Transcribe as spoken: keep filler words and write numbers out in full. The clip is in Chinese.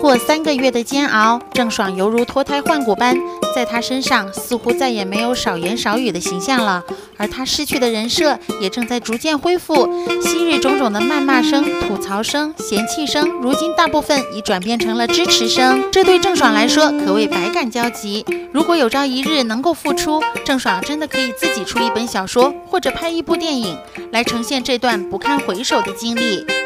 过三个月的煎熬，郑爽犹如脱胎换骨般，在他身上似乎再也没有少言少语的形象了，而他失去的人设也正在逐渐恢复。昔日种种的谩骂声、吐槽声、嫌弃声，如今大部分已转变成了支持声，这对郑爽来说可谓百感交集。如果有朝一日能够复出，郑爽真的可以自己出一本小说，或者拍一部电影，来呈现这段不堪回首的经历。